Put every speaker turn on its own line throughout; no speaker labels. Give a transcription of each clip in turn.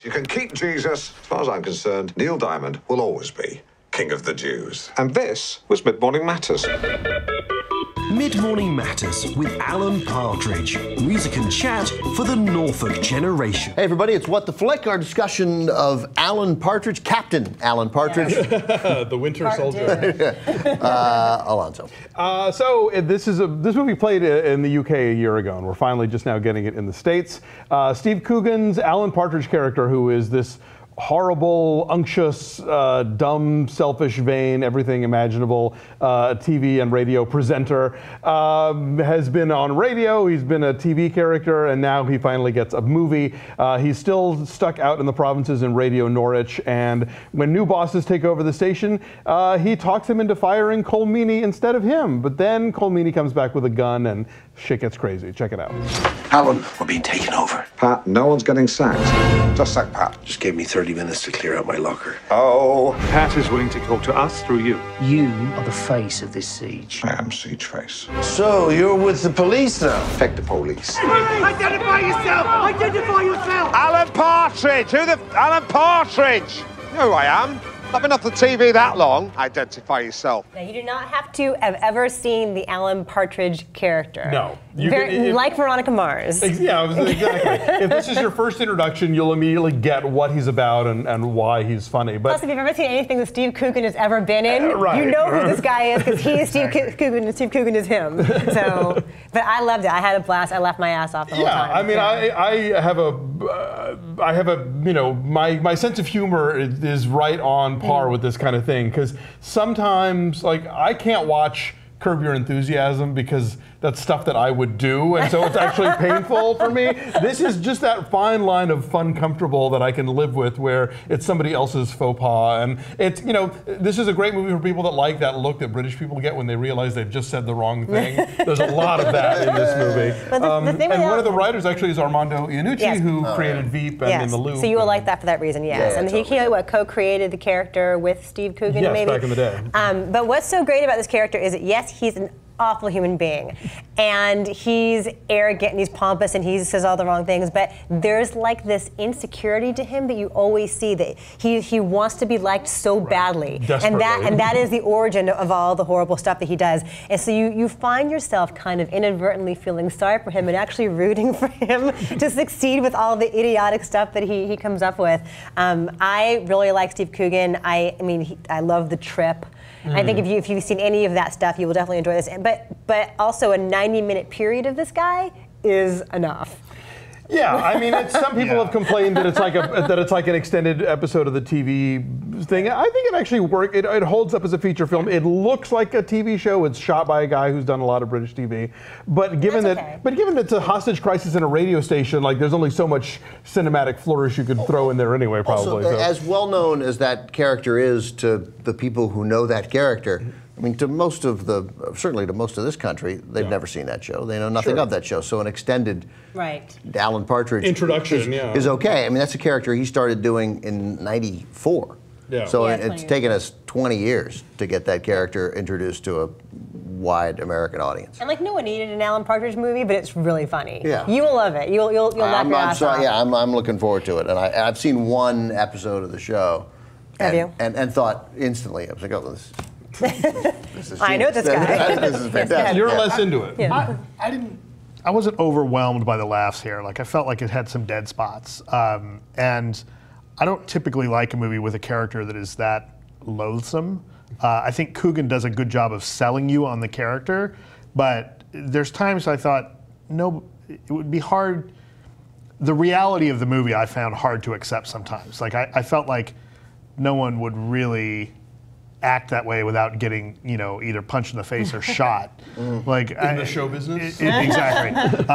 You can keep Jesus. As far as I'm concerned, Neil Diamond will always be King of the Jews. And this was Mid-Morning Matters.
Mid-Morning Matters with Alan Partridge. Music and chat for the Norfolk generation.
Hey everybody, it's What the Flick, our discussion of Alan Partridge, Captain Alan Partridge.
The Winter Soldier.
Alonso.
So this movie played in the UK a year ago, and we're finally just now getting it in the States. Steve Coogan's Alan Partridge character, who is this horrible, unctuous, dumb, selfish, vain, everything imaginable TV and radio presenter, has been on radio, he's been a TV character, and now he finally gets a movie. He's still stuck out in the provinces in Radio Norwich, and when new bosses take over the station, he talks him into firing Colm Meaney instead of him. But then Colm Meaney comes back with a gun and shit gets crazy. Check it out.
Alan, we're being taken over.
Pat, no one's getting sacked. Just sack Pat.
Just gave me 30 minutes to clear out my locker.
Oh.
Pat is willing to talk to us through you.
You are the face of this siege.
I am Siege Face.
So, you're with the police now?
Take the police.
Identify yourself! Identify yourself!
Alan Partridge! Who the... Alan Partridge! You know who I am. I've been off the TV that long. Identify yourself.
Now, you do not have to have ever seen the Alan Partridge character.
No.
Like Veronica Mars.
Yeah, exactly. If this is your first introduction, you'll immediately get what he's about and why he's funny. But
plus, if you've ever seen anything that Steve Coogan has ever been in,
right.
You know who this guy is because he is Steve Coogan and Steve Coogan is him. So, but I loved it. I had a blast. I laughed my ass off the whole time.
Yeah, I mean, I have a, you know, my sense of humor is right on par with this kind of thing, because sometimes, like, I can't watch Curb Your Enthusiasm because that's stuff that I would do, and so it's actually painful for me. This is just that fine line of fun, comfortable that I can live with, where it's somebody else's faux pas, and it's, you know, this is a great movie for people that like that look that British people get when they realize they've just said the wrong thing. There's a lot of that in this movie. And one of the writers actually is Armando Iannucci, who created Veep and In the Loop.
So you will like that for that reason, yes.
Yeah,
and
totally.
he co-created the character with Steve Coogan, maybe?
Yes, back in the day.
But what's so great about this character is that, yes, he's an awful human being, and he's arrogant and he's pompous and he says all the wrong things, but there's like this insecurity to him that you always see, that he wants to be liked so badly, and that is the origin of all the horrible stuff that he does. And so you find yourself kind of inadvertently feeling sorry for him and actually rooting for him to succeed with all the idiotic stuff that he comes up with. I really like Steve Coogan. I mean, I love The Trip. I think if you've seen any of that stuff, you will definitely enjoy this. But also a 90-minute period of this guy is enough.
Yeah, I mean, some people have complained that it's like an extended episode of the TV thing. I think it actually works. It holds up as a feature film. It looks like a TV show. It's shot by a guy who's done a lot of British TV. But given that it's a hostage crisis in a radio station, like, there's only so much cinematic flourish you could throw in there anyway, probably.
Also, as well known as that character is to the people who know that character, I mean, certainly to most of this country, they've never seen that show. They know nothing of that show. So an extended Alan Partridge
introduction
is okay. I mean, that's a character he started doing in '94. Yeah. So it's taken us 20 years to get that character introduced to a wide American audience.
And like, no one needed an Alan Partridge movie, but it's really funny.
Yeah.
You will love it. You'll laugh your ass off.
Yeah, I'm looking forward to it. And I've seen one episode of the show.
Have you?
And thought instantly, I was like, oh, this is
I know this guy.
This is fantastic.
You're less into it.
Yeah.
I wasn't overwhelmed by the laughs here. Like, I felt like it had some dead spots. And I don't typically like a movie with a character that is that loathsome. I think Coogan does a good job of selling you on the character, but there's times I thought, no, it would be hard. The reality of the movie I found hard to accept sometimes. Like, I felt like no one would really act that way without getting, you know, either punched in the face or shot. Like,
in the show business?
Exactly.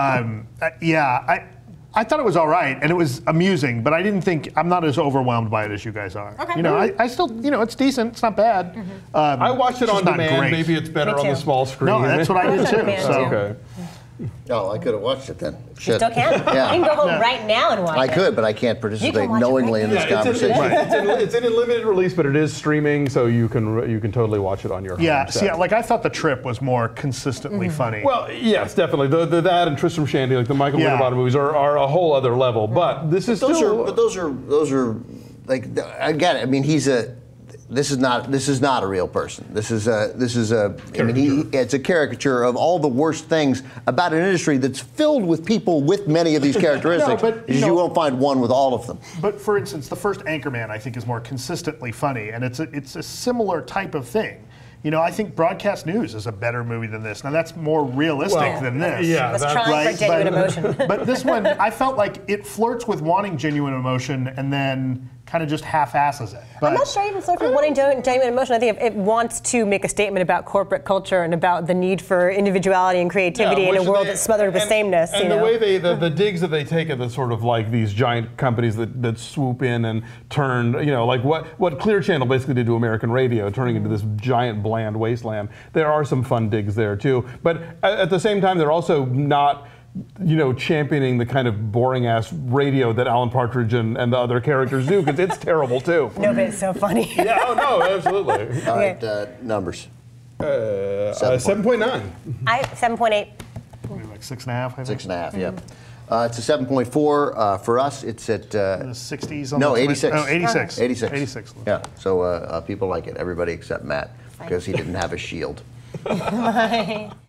I thought it was all right, and it was amusing, but I'm not as overwhelmed by it as you guys are.
Okay.
You know, I still, you know, it's decent, it's not bad.
I watched it on demand. Maybe it's better on the small screen.
No, that's what I did too.
Okay.
Oh, I could have watched it then.
You
Shit.
still can.
Yeah.
You can go home right now and watch it.
I could, but I can't participate knowingly in this conversation.
It's in a limited release, but it is streaming, so you can totally watch it on your home set.
See, like I thought The Trip was more consistently funny.
Well, yes, definitely. That and Tristram Shandy, like the Michael Winterbottom movies, are a whole other level. But this is
those are like, again. I mean, This is not a real person. This is a. I mean, it's a caricature of all the worst things about an industry that's filled with people with many of these characteristics.
No, but,
you won't find one with all of them.
But for instance, the first Anchorman, I think, is more consistently funny, and it's a similar type of thing. You know, I think Broadcast News is a better movie than this. Now that's more realistic than this.
Yeah, that's trying for genuine emotion.
But this one, I felt like it flirts with wanting genuine emotion and then kind of just half-asses it.
I'm not sure even flirts with wanting genuine emotion. I think it wants to make a statement about corporate culture and about the need for individuality and creativity in a world that's smothered with sameness.
And the way the digs that they take at the sort of like these giant companies that swoop in and turn, like what Clear Channel basically did to American radio, turning into this giant bland wasteland. There are some fun digs there too, but at the same time, they're also not championing the kind of boring-ass radio that Alan Partridge and the other characters do, because it's terrible, too.
No, but it's so funny.
Yeah, oh, no, absolutely.
All right, numbers.
7.9.
7.8.
Like 6.5, I think.
6.5, yeah. It's a 7.4 for us. It's at...
the 60s?
No, 86.
Oh, 86.
86.
86.
Yeah, so people like it. Everybody except Matt, because he didn't have a shield.
Bye.